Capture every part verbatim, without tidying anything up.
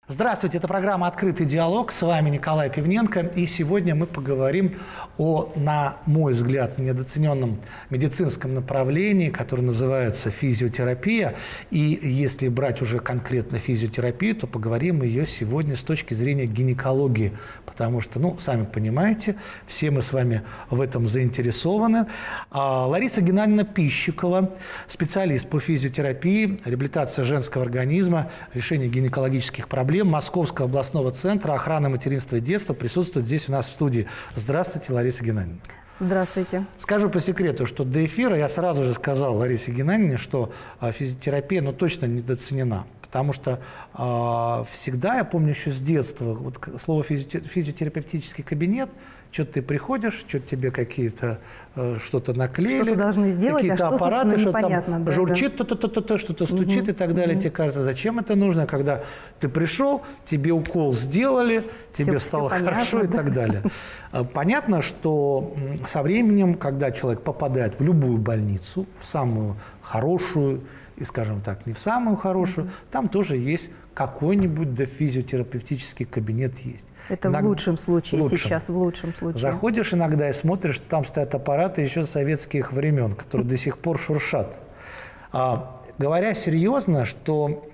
Здравствуйте, это программа «Открытый диалог». С вами Николай Пивненко. И сегодня мы поговорим о, на мой взгляд, недооцененном медицинском направлении, которое называется физиотерапия. И если брать уже конкретно физиотерапию, то поговорим ее сегодня с точки зрения гинекологии. Потому что, ну, сами понимаете, все мы с вами в этом заинтересованы. А Лариса Геннадьевна Пищикова, специалист по физиотерапии, реабилитация женского организма, решение гинекологических проблем Московского областного центра охраны материнства и детства, присутствует здесь у нас в студии. Здравствуйте, Лариса Геннадьевна. Здравствуйте. Скажу по секрету, что до эфира я сразу же сказал Ларисе Геннадьевне, что физиотерапия ну, точно недооценена. Потому что э, всегда, я помню еще с детства, вот слово физиотерапевтический кабинет, что-то ты приходишь, что-то тебе какие-то э, что-то наклеили, какие-то а аппараты, что там да, журчит, да. то-то-то-то, что-то стучит угу, и так далее. Угу. Тебе кажется, зачем это нужно, когда ты пришел, тебе укол сделали, тебе все, стало все хорошо понятно, и да? так далее. Понятно, что со временем, когда человек попадает в любую больницу, в самую хорошую, и, скажем так, не в самую хорошую, mm-hmm. там тоже есть какой-нибудь да, физиотерапевтический кабинет есть. Это иногда, в лучшем случае, в лучшем. сейчас в лучшем случае. Заходишь иногда и смотришь, там стоят аппараты еще советских времен, которые mm-hmm. до сих пор шуршат. А, говоря серьезно, что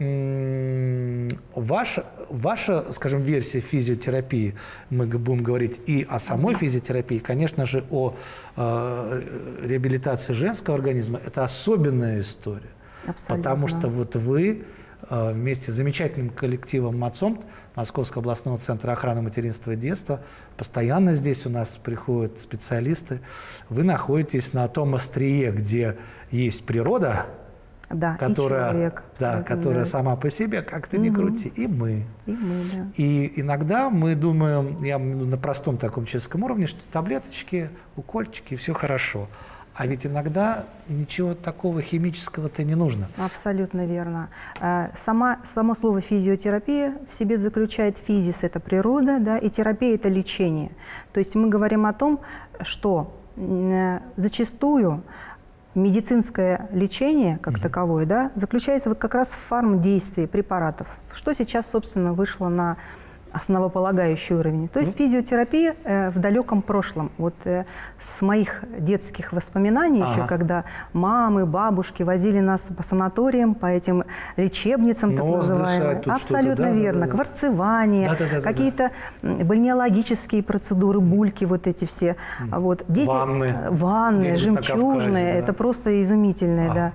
м- ваша, ваша, скажем, версия физиотерапии, мы будем говорить и о самой mm-hmm. физиотерапии, конечно же, о э, реабилитации женского организма, это особенная история. Абсолютно. Потому что вот вы вместе с замечательным коллективом МАЦОМТ, Московского областного центра охраны материнства и детства, постоянно здесь у нас приходят специалисты. Вы находитесь на том острие, где есть природа, да, которая, и человек, да, которая да. сама по себе, как ты угу. ни крути, и мы. И, мы да. и иногда мы думаем, я на простом таком человеческом уровне, что таблеточки, укольчики, все хорошо. А ведь иногда ничего такого химического-то не нужно. Абсолютно верно. Сама, само слово физиотерапия в себе заключает физис – это природа, да, и терапия – это лечение. То есть мы говорим о том, что зачастую медицинское лечение, как mm-hmm. таковое, да, заключается вот как раз в фармдействии препаратов, что сейчас, собственно, вышло на основополагающий уровень. То есть физиотерапия э, в далеком прошлом. Вот э, с моих детских воспоминаний, ага. еще когда мамы, бабушки возили нас по санаториям, по этим лечебницам, так называемым. Абсолютно да, верно. Да, да, да. Кварцевание, да, да, да, какие-то да. бальнеологические процедуры, бульки вот эти все. Вот. Дети, ванны. Ванны, жемчужные. Кавказе, да. Это просто изумительное, а. да.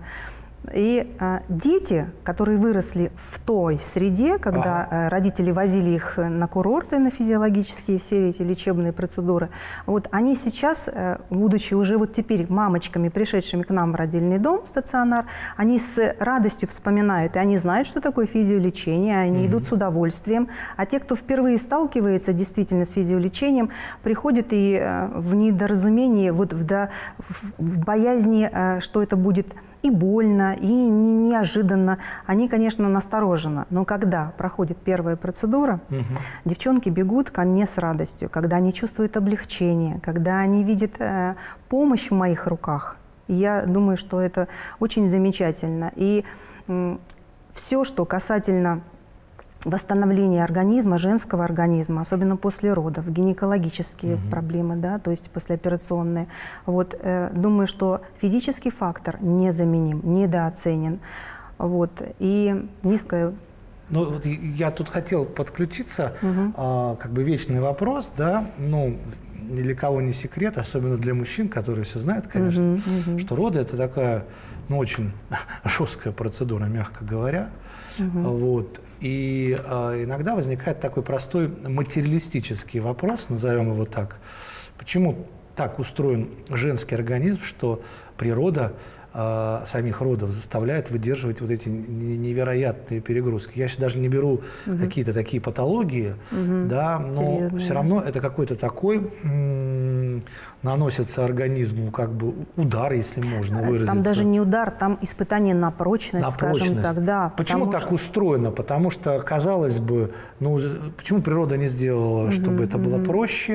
И а, дети, которые выросли в той среде, когда ага. а, родители возили их на курорты, на физиологические все эти лечебные процедуры, вот они сейчас, а, будучи уже вот теперь мамочками, пришедшими к нам в родильный дом, стационар, они с радостью вспоминают, и они знают, что такое физиолечение, они mm-hmm. идут с удовольствием. А те, кто впервые сталкивается действительно с физиолечением, приходят и а, в недоразумении, вот в, да, в боязни, а, что это будет и больно, и неожиданно. Они, конечно, настороженно. Но когда проходит первая процедура, угу. девчонки бегут ко мне с радостью, когда они чувствуют облегчение, когда они видят э, помощь в моих руках. И я думаю, что это очень замечательно. И э, все, что касательно восстановления организма, женского организма, особенно после родов, гинекологические угу. проблемы, да, то есть послеоперационные. Вот, э, думаю, что физический фактор незаменим, недооценен. Вот, и низкая... Ну, вот я тут хотел подключиться, угу. а, как бы вечный вопрос, да, ну, ни для кого не секрет, особенно для мужчин, которые все знают, конечно, угу, угу. что роды – это такая, ну, очень жесткая процедура, мягко говоря. Угу. Вот. И э, иногда возникает такой простой материалистический вопрос, назовем его так. Почему так устроен женский организм, что природа э, самих родов заставляет выдерживать вот эти невероятные перегрузки? Я сейчас даже не беру угу. какие-то такие патологии, угу. да, но серьезно, все равно это какой-то такой м- наносится организму как бы удар, если можно выразиться. Там даже не удар, там испытание на прочность, на скажем прочность. так. Да, почему так что... устроено? Потому что, казалось бы, ну, почему природа не сделала, чтобы угу, это угу. было проще,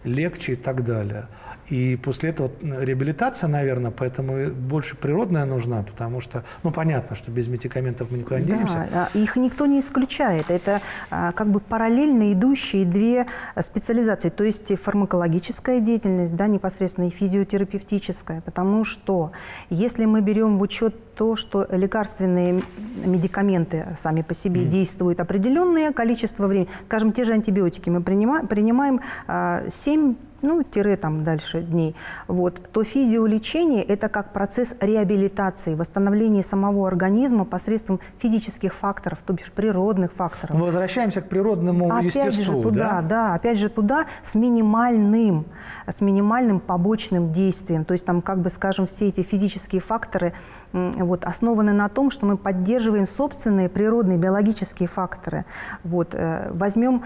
легче и так далее. И после этого реабилитация, наверное, поэтому больше природная нужна, потому что, ну, понятно, что без медикаментов мы никуда не да, денемся. Их никто не исключает. Это как бы параллельно идущие две специализации, то есть фармакологическая деятельность, да, непосредственно и физиотерапевтическая, потому что если мы берем в учет то, что лекарственные медикаменты сами по себе mm. действуют определенное количество времени, скажем, те же антибиотики мы принимаем, принимаем семь ну, тире там дальше дней, вот, то физиолечение – это как процесс реабилитации, восстановления самого организма посредством физических факторов, то бишь природных факторов. Мы возвращаемся к природному опять естеству, же туда, да? Да, опять же туда с минимальным, с минимальным побочным действием. То есть там, как бы, скажем, все эти физические факторы вот, основаны на том, что мы поддерживаем собственные природные биологические факторы. Вот, возьмем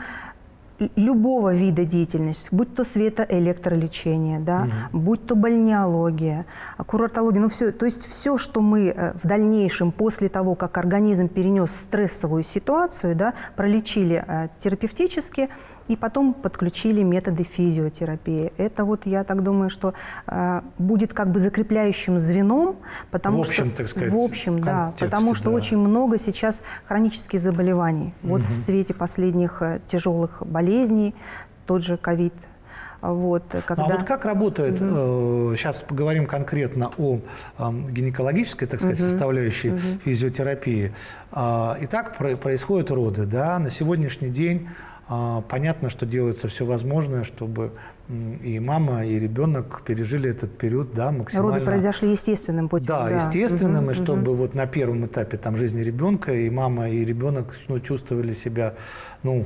любого вида деятельности, будь то светоэлектролечение, да, угу. будь то бальнеология, курортология, ну все, то есть все, что мы в дальнейшем, после того, как организм перенес стрессовую ситуацию, да, пролечили э, терапевтически, и потом подключили методы физиотерапии. Это вот, я так думаю, что э, будет как бы закрепляющим звеном, потому в общем, что, так сказать, в общем, да, контексте, потому что да. очень много сейчас хронических заболеваний. Угу. Вот в свете последних э, тяжелых болезней, тот же ковид. Вот, когда... А вот как работает, угу. э, сейчас поговорим конкретно о э, гинекологической, так сказать, угу. составляющей угу. физиотерапии. Э, итак, про происходят роды, да, на сегодняшний день э, понятно, что делается все возможное, чтобы и мама, и ребенок пережили этот период, да, максимально. Роды произошли естественным путем. Да, да. естественным, угу. и чтобы угу. вот на первом этапе там, жизни ребенка и мама, и ребенок ну, чувствовали себя, ну,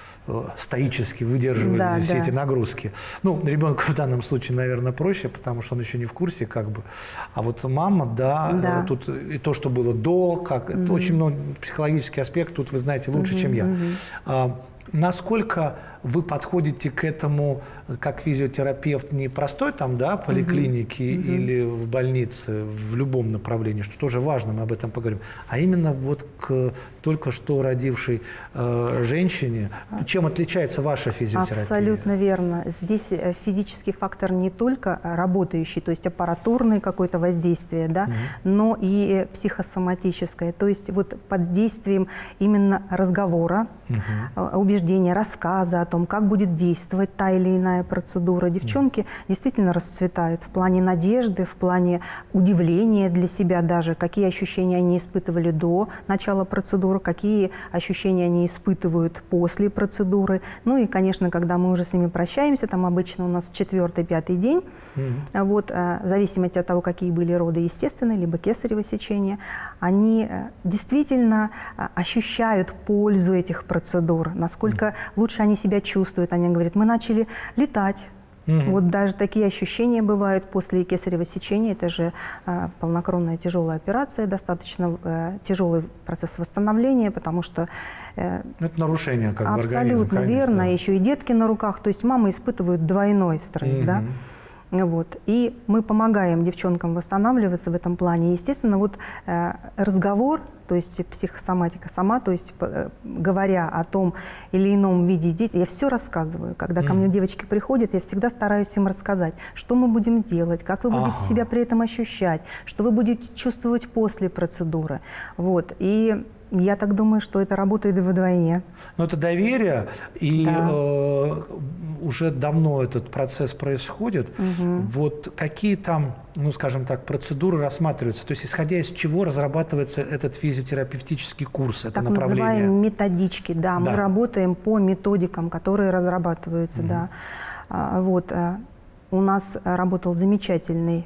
стоически выдерживали да, все да. эти нагрузки. Ну, ребенку в данном случае, наверное, проще, потому что он еще не в курсе, как бы. А вот мама, да, да. тут и то, что было до, как угу. это очень много психологический аспект, тут вы знаете лучше, угу, чем я. Угу. А, насколько вы подходите к этому как физиотерапевт не простой там, да, поликлинике uh-huh. Uh-huh. или в больнице, в любом направлении, что тоже важно, мы об этом поговорим, а именно вот к только что родившей э, женщине. Чем отличается ваша физиотерапия? Абсолютно верно. Здесь физический фактор не только работающий, то есть аппаратурное какое-то воздействие, да, uh-huh. но и психосоматическое, то есть вот под действием именно разговора, uh-huh. убеждения, рассказа о том, как будет действовать та или иная процедура. Девчонки mm. действительно расцветают в плане надежды, в плане удивления для себя даже, какие ощущения они испытывали до начала процедуры, какие ощущения они испытывают после процедуры. Ну и, конечно, когда мы уже с ними прощаемся, там обычно у нас четвертый, пятый день, mm. вот, в зависимости от того, какие были роды естественные, либо кесарево сечение, они действительно ощущают пользу этих процедур, насколько mm. лучше они себя чувствуют. Они говорят, мы начали летать. Mm-hmm. Вот даже такие ощущения бывают после кесарево сечения. Это же э, полнокровная тяжелая операция, достаточно э, тяжелый процесс восстановления, потому что... Э, это нарушение как бы организма. Абсолютно верно. Да. Еще и детки на руках. То есть мамы испытывают двойной стресс. Mm-hmm. Да? Вот. И мы помогаем девчонкам восстанавливаться в этом плане. Естественно, вот э, разговор, то есть психосоматика сама, то есть э, говоря о том или ином виде действия, я все рассказываю. Когда mm. ко мне девочки приходят, я всегда стараюсь им рассказать, что мы будем делать, как вы будете ага. себя при этом ощущать, что вы будете чувствовать после процедуры. Вот. И я так думаю, что это работает вдвойне. Но это доверие, и да. э, уже давно этот процесс происходит. Угу. Вот какие там, ну, скажем так, процедуры рассматриваются? То есть исходя из чего разрабатывается этот физиотерапевтический курс, это так направление? Так называемые методички, да, да. Мы работаем по методикам, которые разрабатываются, угу. да. А, вот, а, у нас работал замечательный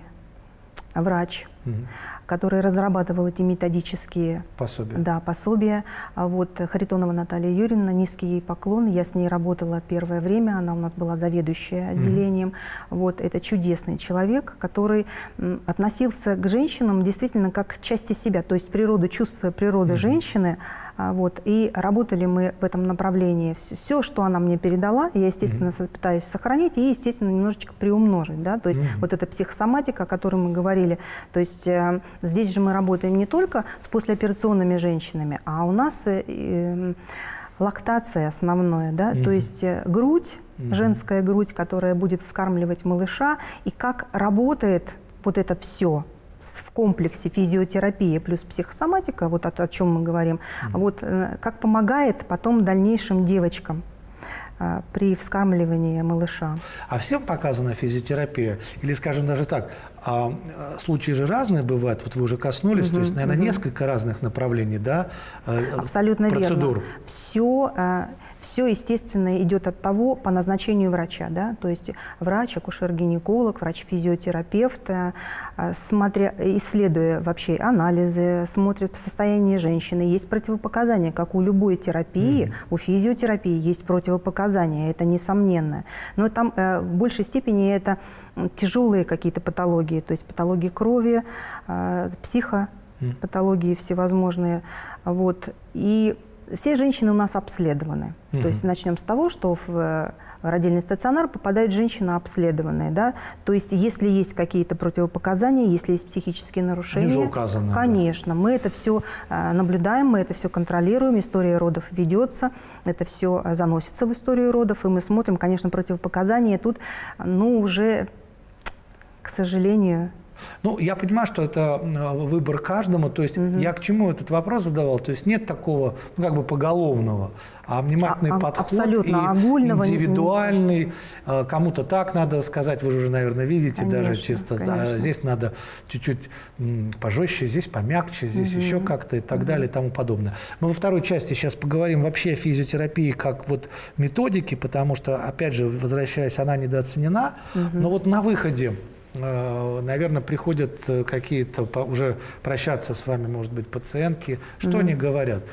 врач, угу. который разрабатывал эти методические пособия. Да, пособия. А вот Харитонова Наталья Юрьевна, низкий ей поклон. Я с ней работала первое время, она у нас была заведующей отделением. Mm-hmm. Вот, это чудесный человек, который м, относился к женщинам действительно как к части себя, то есть природу, чувствуя природу mm-hmm. женщины. А, вот, и работали мы в этом направлении. Все, все, что она мне передала, я, естественно, mm-hmm. пытаюсь сохранить и, естественно, немножечко приумножить. Да? То есть mm-hmm. вот эта психосоматика, о которой мы говорили, то есть э, здесь же мы работаем не только с послеоперационными женщинами, а у нас э, э, лактация основное, да, Mm-hmm. то есть грудь, Mm-hmm. женская грудь, которая будет вскармливать малыша, и как работает вот это все в комплексе физиотерапия плюс психосоматика, вот о, о чем мы говорим, mm-hmm. вот как помогает потом дальнейшим девочкам при вскармливании малыша. А всем показана физиотерапия? Или, скажем даже так, а, случаи же разные бывают, вот вы уже коснулись, угу, то есть, наверное, угу. несколько разных направлений, да, абсолютно процедур. Верно. Все, все, естественно, идет от того, по назначению врача, да, то есть врач, акушер-гинеколог, врач-физиотерапевт, смотря, исследуя вообще анализы, смотрит состояние женщины, есть противопоказания, как у любой терапии, угу. у физиотерапии есть противопоказания, это несомненно, но там в большей степени это тяжелые какие-то патологии, то есть патологии крови, психопатологии всевозможные, вот, и все женщины у нас обследованы. Uh-huh. То есть начнем с того, что в родильный стационар попадают женщины обследованные. Да? То есть если есть какие-то противопоказания, если есть психические нарушения, они же указаны, конечно, да. мы это все наблюдаем, мы это все контролируем, история родов ведется, это все заносится в историю родов, и мы смотрим, конечно, противопоказания тут, ну, уже, к сожалению... Ну, я понимаю, что это выбор каждому, то есть угу. я к чему этот вопрос задавал, то есть нет такого, ну, как бы поголовного, а внимательный а, подход и огульного... индивидуальный, кому-то так надо сказать, вы же уже, наверное, видите, конечно, даже чисто, а здесь надо чуть-чуть пожестче, здесь помягче, здесь угу. еще как-то и так угу. далее и тому подобное. Мы во второй части сейчас поговорим вообще о физиотерапии как вот методике, потому что, опять же, возвращаясь, она недооценена, угу. но вот на выходе, наверное, приходят какие-то уже прощаться с вами, может быть, пациентки. Что mm-hmm. они говорят?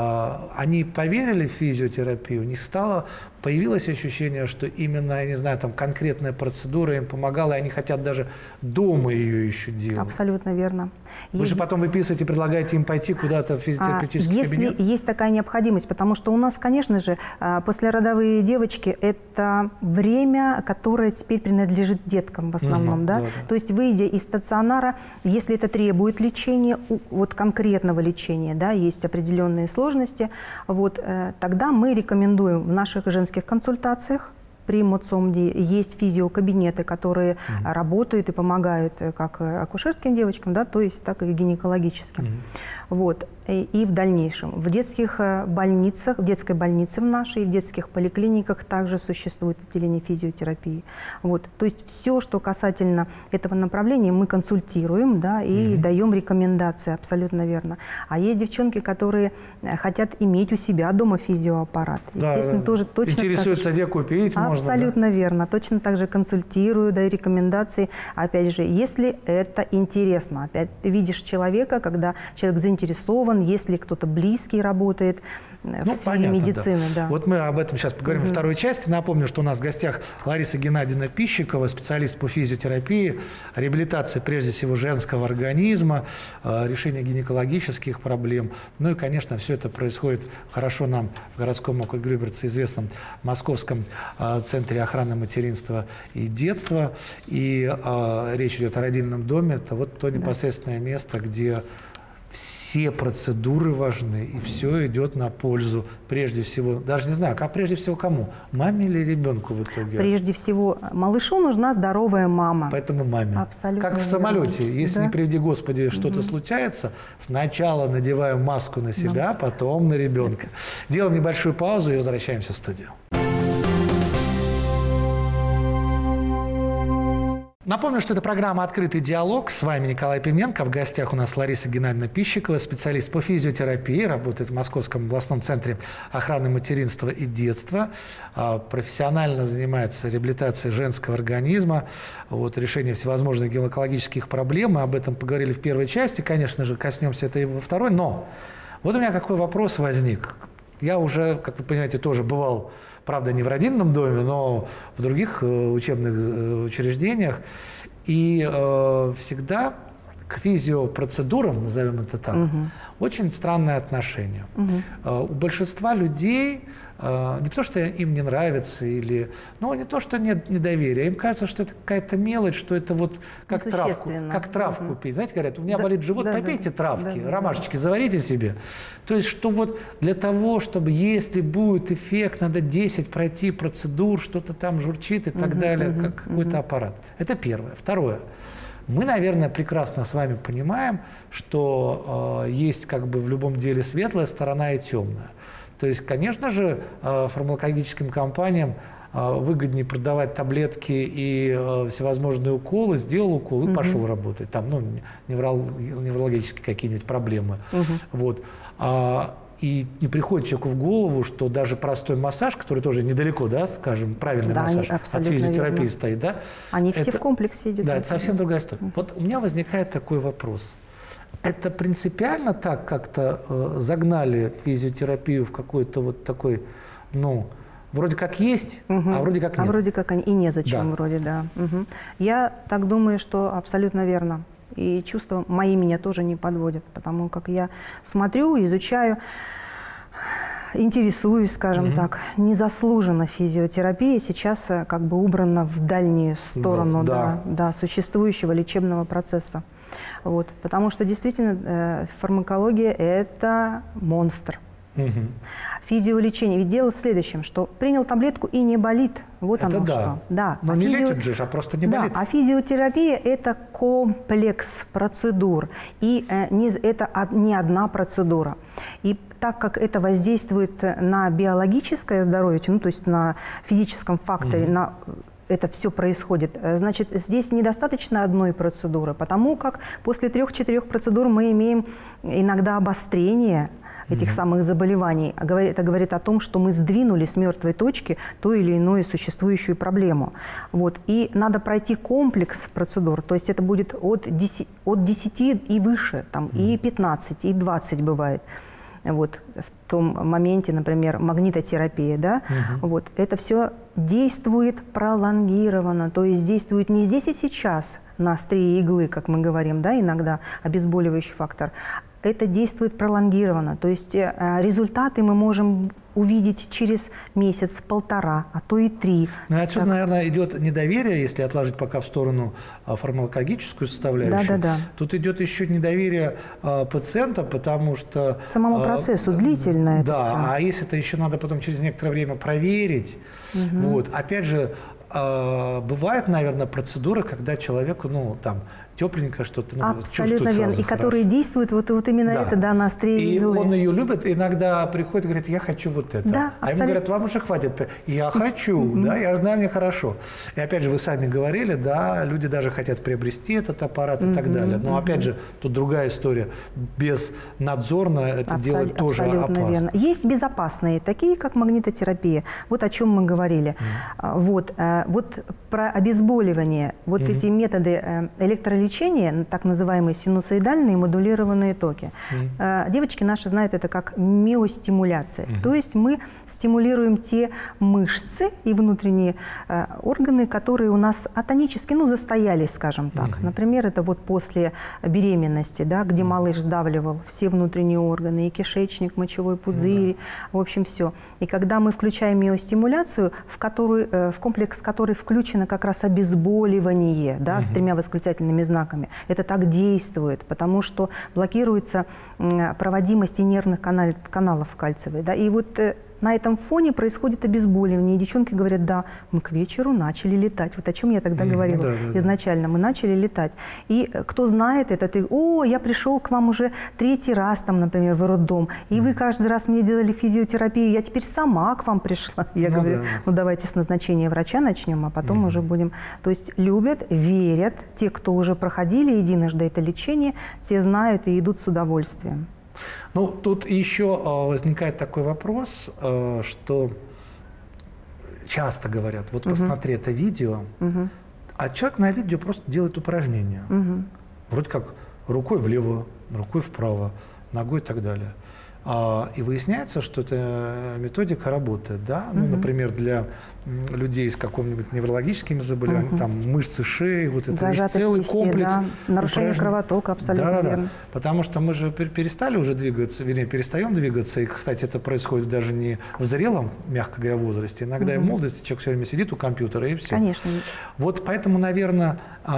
Они поверили в физиотерапию, у них стало, появилось ощущение, что именно, я не знаю, там конкретная процедура им помогала, и они хотят даже дома ее еще делать. Абсолютно верно. Вы есть... же потом выписываете, предлагаете им пойти куда-то в физиотерапевтический а, если кабинет? Есть такая необходимость, потому что у нас, конечно же, послеродовые девочки – это время, которое теперь принадлежит деткам в основном. Угу, да? Да, да. То есть, выйдя из стационара, если это требует лечения, вот конкретного лечения, да, есть определенные сложности, вот, тогда мы рекомендуем в наших женских консультациях при МОЦОМДе есть физиокабинеты, которые mm-hmm. работают и помогают как акушерским девочкам, да, то есть так и гинекологическим. Mm-hmm. Вот. И, и в дальнейшем. В детских больницах, в детской больнице в нашей, в детских поликлиниках также существует отделение физиотерапии. Вот. То есть все, что касательно этого направления, мы консультируем, да, и mm-hmm. даем рекомендации, абсолютно верно. А есть девчонки, которые хотят иметь у себя дома физиоаппарат. Естественно, да, тоже точно интересуются, где купить можно. Абсолютно да? верно. Точно так же консультирую, даю рекомендации. Опять же, если это интересно. Опять ты видишь человека, когда человек заинтересован, если кто-то близкий работает ну, в сфере понятно, медицины. Да. Да. Вот мы об этом сейчас поговорим угу. во второй части. Напомню, что у нас в гостях Лариса Геннадьевна Пищикова, специалист по физиотерапии, реабилитации прежде всего женского организма, решение гинекологических проблем. Ну и, конечно, все это происходит хорошо нам в городском округе Люберцы, известном Московском центре охраны материнства и детства. И э, речь идет о родильном доме. Это вот то непосредственное да. место, где все процедуры важны, и все идет на пользу, прежде всего, даже не знаю, а прежде всего кому? Маме или ребенку в итоге? Прежде всего, малышу нужна здоровая мама. Поэтому маме. Абсолютно как в верно. Самолете, если, да. не приведи Господи, угу. что-то случается, сначала надеваем маску на себя, да. потом на ребенка. Делаем небольшую паузу и возвращаемся в студию. Напомню, что это программа «Открытый диалог». С вами Николай Пименко. В гостях у нас Лариса Геннадьевна Пищикова, специалист по физиотерапии, работает в Московском областном центре охраны материнства и детства. Профессионально занимается реабилитацией женского организма, вот, решением всевозможных гинекологических проблем. Мы об этом поговорили в первой части. Конечно же, коснемся этого и во второй. Но вот у меня какой вопрос возник. Я уже, как вы понимаете, тоже бывал, правда, не в родильном доме, но в других учебных учреждениях. И э, всегда к физиопроцедурам, назовем это так, угу. очень странное отношение. Угу. У большинства людей не то, что им не нравится, или, ну, не то, что нет недоверия, им кажется, что это какая-то мелочь, что это вот как травку, как травку угу. пить. Знаете, говорят, у меня да, болит живот, да, попейте да, травки, да, ромашечки да. заварите себе. То есть, что вот для того, чтобы, если будет эффект, надо десять пройти процедур, что-то там журчит и так угу, далее, угу, как какой-то угу. аппарат. Это первое. Второе. Мы, наверное, прекрасно с вами понимаем, что э, есть как бы в любом деле светлая сторона и темная. То есть, конечно же, фармакологическим компаниям выгоднее продавать таблетки и всевозможные уколы, сделал укол и угу. пошел работать. Там, ну, неврологические какие-нибудь проблемы. Угу. Вот. И не приходит человеку в голову, что даже простой массаж, который тоже недалеко, да, скажем, правильный да, массаж от физиотерапии верно. Стоит, да? Они это, все в комплексе идут. Да, это совсем другая история. Угу. Вот у меня возникает такой вопрос. Это принципиально так как-то э, загнали физиотерапию в какой-то вот такой, ну, вроде как есть, угу. а вроде как нет. А вроде как и незачем, да. вроде, да. Угу. Я так думаю, что абсолютно верно. И чувства мои меня тоже не подводят, потому как я смотрю, изучаю, интересуюсь, скажем угу. так. Незаслуженно физиотерапия сейчас как бы убрана в дальнюю сторону да, да. Да, существующего лечебного процесса. Вот, потому что действительно э, фармакология – это монстр. Угу. Физиолечение. Ведь дело в следующем, что принял таблетку и не болит. Вот это оно да. что. Да. Но а не физио... лечит же, а просто не да, болит. А физиотерапия – это комплекс процедур. И э, не, это не одна процедура. И так как это воздействует на биологическое здоровье, ну, то есть на физическом факторе, угу. на это все происходит. Значит, здесь недостаточно одной процедуры, потому как после трех-четырех процедур мы имеем иногда обострение этих mm-hmm. самых заболеваний. Это говорит о том, что мы сдвинули с мертвой точки ту или иную существующую проблему. Вот. И надо пройти комплекс процедур, то есть это будет от десяти и выше, там, mm-hmm. и пятнадцать, и двадцать бывает. Вот, в том моменте, например, магнитотерапия, да, угу. вот, это все действует пролонгированно, то есть действует не здесь и сейчас на острие иглы, как мы говорим, да, иногда обезболивающий фактор. Это действует пролонгированно, то есть э, результаты мы можем увидеть через месяц, полтора, а то и три. Ну и отсюда, так. наверное, идет недоверие, если отложить пока в сторону а, фармакологическую составляющую. Да, да, да. Тут идет еще недоверие а, пациента, потому что… Самому процессу а, длительно да, это все. А если это еще надо потом через некоторое время проверить, угу. вот, опять же, а, бывают, наверное, процедуры, когда человеку, ну, там, тепленько что-то ну, абсолютно верно. И которые действуют вот, вот именно да. это, да, на острие иглы. И он ее любит, иногда приходит и говорит, я хочу вот это. Да, а ему говорят, вам уже хватит. Я хочу, mm-hmm. да, я знаю, мне хорошо. И опять же, вы сами говорили, да, люди даже хотят приобрести этот аппарат mm-hmm. и так далее. Но mm-hmm. опять же, тут другая история. Безнадзорно это Абсол- делать тоже опасно. Верно. Есть безопасные, такие как магнитотерапия. Вот о чем мы говорили. Mm-hmm. Вот, вот про обезболивание, вот mm-hmm. эти методы электролечения, так называемые синусоидальные модулированные токи. Mm. Девочки наши знают это как миостимуляция. Mm. То есть мы стимулируем те мышцы и внутренние э, органы, которые у нас атонически, ну, застоялись, скажем так. Mm-hmm. Например, это вот после беременности, да, где mm. малыш сдавливал все внутренние органы, и кишечник, мочевой пузырь, mm-hmm. в общем, все. И когда мы включаем миостимуляцию, в, которую, э, в комплекс которой включено как раз обезболивание, да, mm-hmm. с тремя восклицательными знаками, это так действует, потому что блокируется проводимость и нервных канал, каналов кальциевых. Да? И вот э, на этом фоне происходит обезболивание. И девчонки говорят, да, мы к вечеру начали летать. Вот о чем я тогда mm, говорила да, да, изначально. Мы начали летать. И кто знает это, ты, о, я пришел к вам уже третий раз, там, например, в роддом, и mm. вы каждый раз мне делали физиотерапию, я теперь сама к вам пришла. Я ну, говорю, да. ну давайте с назначения врача начнем, а потом mm. уже будем. То есть любят, верят, те, кто уже проходили единожды это лечение, те знают и идут с удовольствием. Ну, тут еще возникает такой вопрос, что часто говорят, вот uh-huh. посмотри это видео, uh-huh. а человек на видео просто делает упражнения. Uh-huh. Вроде как рукой влево, рукой вправо, ногой и так далее. И выясняется, что эта методика работает. Да? Ну, Мгм. например, для людей с какими-нибудь неврологическими заболеваниями, Мгм. там мышцы шеи, вот это есть Зажатости целый все, комплекс да. Нарушение упражнений. кровотока, абсолютно Да, да, да. верно. Потому что мы же пер- перестали уже двигаться, вернее, перестаем двигаться. И, кстати, это происходит даже не в зрелом, мягко говоря, возрасте. Иногда и в Мгм. молодости человек все время сидит у компьютера и все. Конечно. Вот поэтому, наверное,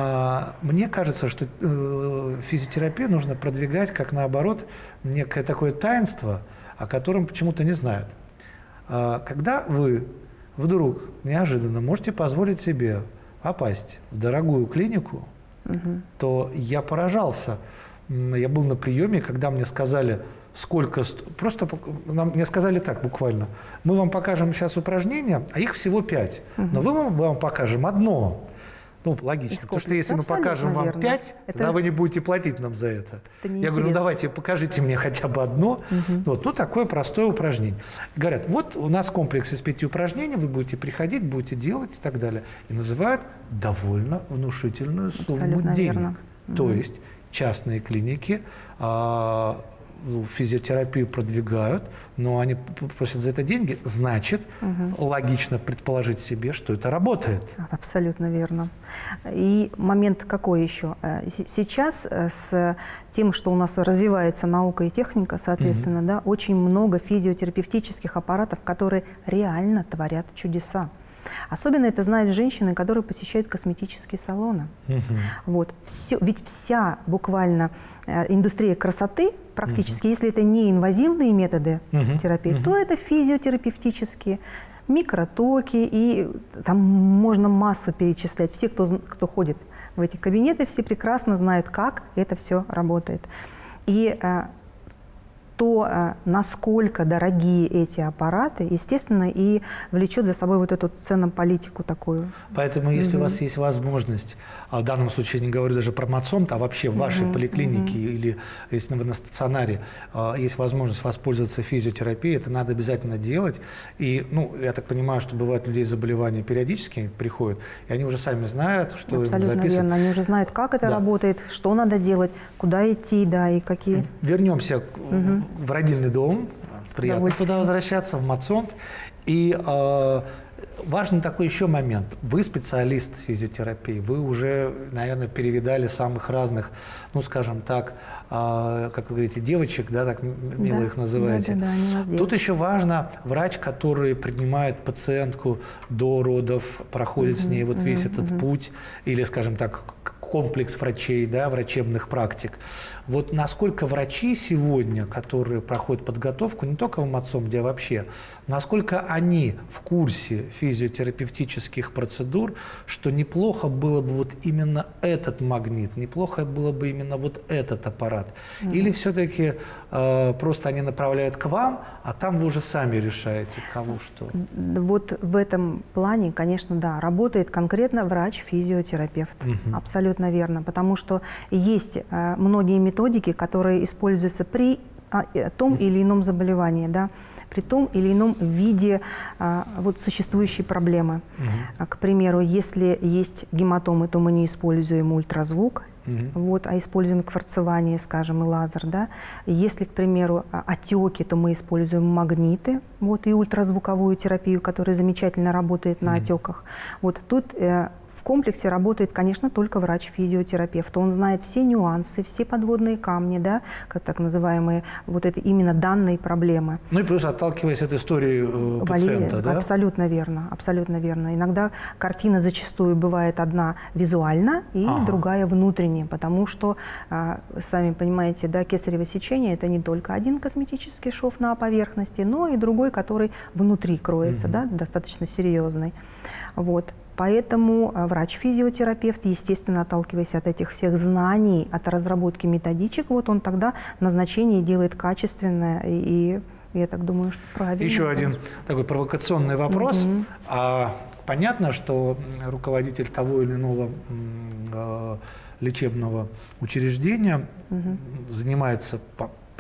мне кажется, что э, физиотерапию нужно продвигать как, наоборот, некое такое таинство, о котором почему-то не знают. А, Когда вы вдруг неожиданно можете позволить себе попасть в дорогую клинику, Мгм. то я поражался. М, Я был на приеме, когда мне сказали, сколько... ст- Просто пок- нам, мне сказали так буквально. Мы вам покажем сейчас упражнения, а их всего пять. Но вы, мы вам покажем одно. Ну, логично. Из Потому что если мы комплекса. покажем вам Абсолютно пять, верно. Это- тогда вы не будете платить нам за это. Это Я говорю, ну неинтересно. давайте покажите мне хотя бы одно. Мгм. Вот, ну, такое простое упражнение. Говорят, вот у нас комплекс из пяти упражнений, вы будете приходить, будете делать и так далее. И называют довольно внушительную сумму Абсолютно денег. верно. То Мгм. есть частные клиники а, ну, физиотерапию продвигают, но они п- просят за это деньги, значит, Мгм. логично предположить себе, что это работает. Абсолютно верно. И момент какой еще? Э, с- Сейчас э, с тем, что у нас развивается наука и техника, соответственно, да, очень много физиотерапевтических аппаратов, которые реально творят чудеса. Особенно это знают женщины, которые посещают косметические салоны. Мгм. Вот. Всё, ведь вся буквально э, индустрия красоты, практически, если это не инвазивные методы Мгм. терапии, Мгм. то это физиотерапевтические, микротоки, и там можно массу перечислять. Все, кто, зн- кто ходит в эти кабинеты, все прекрасно знают, как это все работает. И э, то, э, насколько дорогие эти аппараты, естественно, и влечет за собой вот эту ценополитику такую. Поэтому, если Мгм. у вас есть возможность, а в данном случае не говорю даже про Мацонт, а вообще в вашей Мгм, поликлинике мгм. или если вы на стационаре а, есть возможность воспользоваться физиотерапией, это надо обязательно делать. И, ну, я так понимаю, что бывают людей с заболеваниями периодически приходят, и они уже сами знают, что им Абсолютно записывают. верно. Они уже знают, как это Да. работает, что надо делать, куда идти, да, и какие. Вернемся к- Мгм. в родильный дом. Приятно удовольствием. туда возвращаться, в Мацонт. И э, важный такой еще момент. Вы специалист физиотерапии. Вы уже, наверное, перевидали самых разных, ну, скажем так, э, как вы говорите, девочек, да, так м- мило Да, их называете. да, да, да, они у нас Тут девочки. еще важно врач, который принимает пациентку до родов, проходит с Мгм, ней вот весь мгм, этот мгм. путь, или, скажем так, к- комплекс врачей, да, врачебных практик. Вот насколько врачи сегодня, которые проходят подготовку, не только в МАЦОМ, где вообще, насколько они в курсе физиотерапевтических процедур, что неплохо было бы вот именно этот магнит, неплохо было бы именно вот этот аппарат. Или все-таки э, просто они направляют к вам, а там вы уже сами решаете, кого что. Вот в этом плане, конечно, да, работает конкретно врач-физиотерапевт. Мгм. Абсолютно верно. Потому что есть э, многие методики, которые используются при а, э, том или ином заболевании, да, при том или ином виде а, вот, существующей проблемы. Мгм. А, К примеру, если есть гематомы, то мы не используем ультразвук, Мгм. вот, а используем кварцевание, скажем, и лазер. Да? Если, к примеру, а, отеки, то мы используем магниты, вот, и ультразвуковую терапию, которая замечательно работает на Мгм. отеках. Вот тут э, в комплексе работает, конечно, только врач-физиотерапевт. Он знает все нюансы, все подводные камни, да, как так называемые, вот это именно данной проблемы. Ну и плюс, отталкиваясь от истории э, Болезнь, пациента, да? абсолютно верно, абсолютно верно. Иногда картина зачастую бывает одна визуально и Ага. другая внутренне, потому что, а, сами понимаете, да, кесарево сечение – это не только один косметический шов на поверхности, но и другой, который внутри кроется, Мгм. да, достаточно серьезный. Вот. Поэтому а, врач-физиотерапевт, естественно, отталкиваясь от этих всех знаний, от разработки методичек, вот он тогда назначение делает качественное, и, и я так думаю, что правильно. Еще один такой провокационный вопрос. Мгм. А, понятно, что м, руководитель того или иного м, э, лечебного учреждения Мгм. занимается по-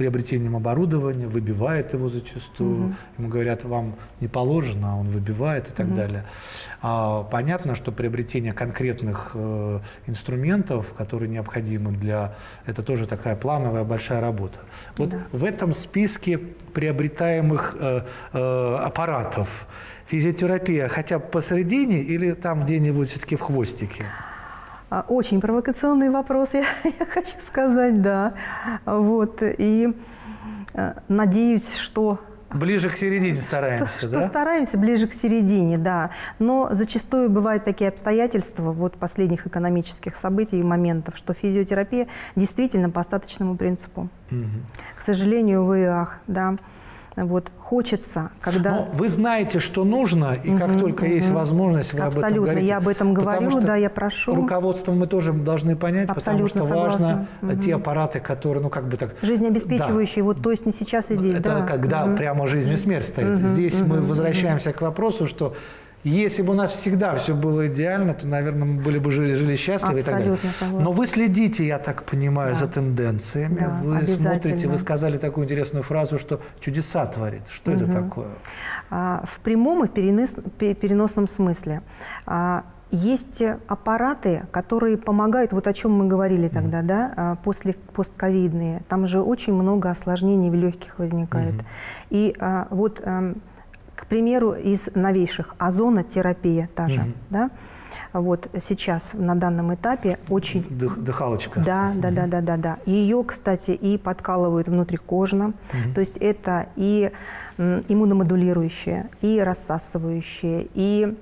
приобретением оборудования, выбивает его зачастую. Угу. Ему говорят, вам не положено, а он выбивает и так угу. далее. А, понятно, что приобретение конкретных э, инструментов, которые необходимы для... Это тоже такая плановая большая работа. Вот да. в этом списке приобретаемых э, э, аппаратов физиотерапия хотя бы посередине или там где-нибудь все-таки в хвостике? Очень провокационный вопрос, я, я хочу сказать, да. Вот, и э, надеюсь, что... Ближе к середине стараемся, что, да? Что стараемся ближе к середине, да. Но зачастую бывают такие обстоятельства, вот последних экономических событий и моментов, что физиотерапия действительно по остаточному принципу. Угу. К сожалению, увы и ах, да. Вот, хочется, когда... Но вы знаете, что нужно, и как угу, только угу. есть возможность, вы Абсолютно. об этом говорите. Я об этом говорю, да, я прошу. Руководством мы тоже должны понять, Абсолютно потому что согласна. важно угу. те аппараты, которые, ну как бы так... Жизнеобеспечивающие, да. вот то есть не сейчас и здесь, Это да. когда угу. прямо жизнь и смерть стоит. Угу, Здесь угу, мы угу. возвращаемся к вопросу, что если бы у нас всегда все было идеально, то, наверное, мы были бы жили, жили счастливы Абсолютно и так далее. согласна. Но вы следите, я так понимаю, да. за тенденциями. Да, вы смотрите, вы сказали такую интересную фразу, что чудеса творит. Что угу. это такое? А, в прямом и перенос, переносном смысле. А, есть аппараты, которые помогают, вот о чем мы говорили тогда, mm-hmm. да, после постковидные. Там же очень много осложнений в легких возникает. Mm-hmm. И а, вот... А, к примеру, из новейших озонотерапия та же, mm-hmm. да, вот сейчас на данном этапе очень... Дых, дыхалочка. Да, да, mm-hmm. да, да, да, да. Ее, кстати, и подкалывают внутрикожно, mm-hmm. то есть это и иммуномодулирующее, и рассасывающее, и,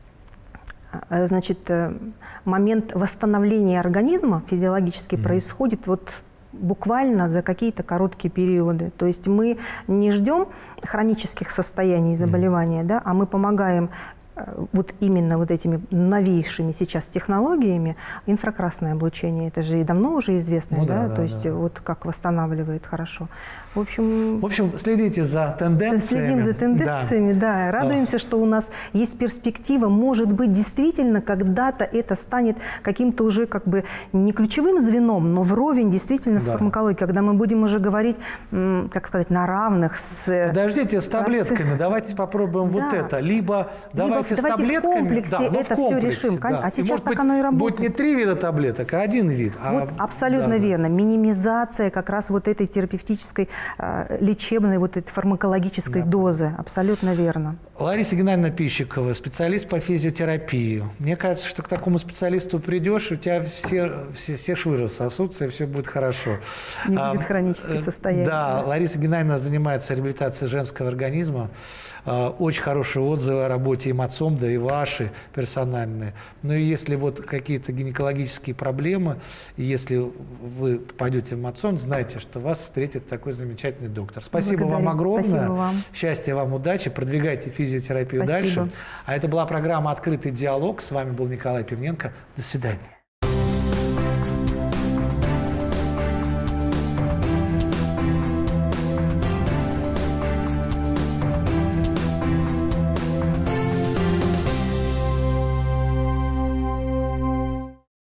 значит, момент восстановления организма физиологически mm-hmm. происходит вот буквально за какие-то короткие периоды. То есть мы не ждем хронических состояний заболевания, mm-hmm. да, а мы помогаем вот именно вот этими новейшими сейчас технологиями. Инфракрасное облучение, это же и давно уже известно, ну, да, да, то да, есть да. вот как восстанавливает хорошо. В общем, в общем, следите за тенденциями. Следим за тенденциями, да. да. Радуемся, что у нас есть перспектива. Может быть, действительно, когда-то это станет каким-то уже как бы не ключевым звеном, но вровень действительно с да. фармакологией, когда мы будем уже говорить, как сказать, на равных с... Подождите, с таблетками. Давайте попробуем да. вот это. Либо давайте Либо, с таблетками. В комплексе да, это в комплексе, все решим. Да. А сейчас может так быть, оно и работает. Будет не три вида таблеток, а один вид. Вот а... абсолютно да, верно. Да. Минимизация как раз вот этой терапевтической лечебной, вот этой фармакологической да. дозы. Абсолютно верно. Лариса Геннадьевна Пищикова, специалист по физиотерапии. Мне кажется, что к такому специалисту придешь, у тебя все, все, все швы рассосутся, и все будет хорошо. Не а, будет хроническое состояние. Да, да, Лариса Геннадьевна занимается реабилитацией женского организма. Очень хорошие отзывы о работе и МАЦОМДа, и ваши персональные. Ну и если вот какие-то гинекологические проблемы, если вы пойдете в МАЦОМД, знайте, что вас встретит такой замечательный доктор. Спасибо Благодарю. вам огромное. Спасибо вам. Счастья вам, удачи. Продвигайте физиотерапию Спасибо. дальше. А это была программа «Открытый диалог». С вами был Николай Пивненко. До свидания.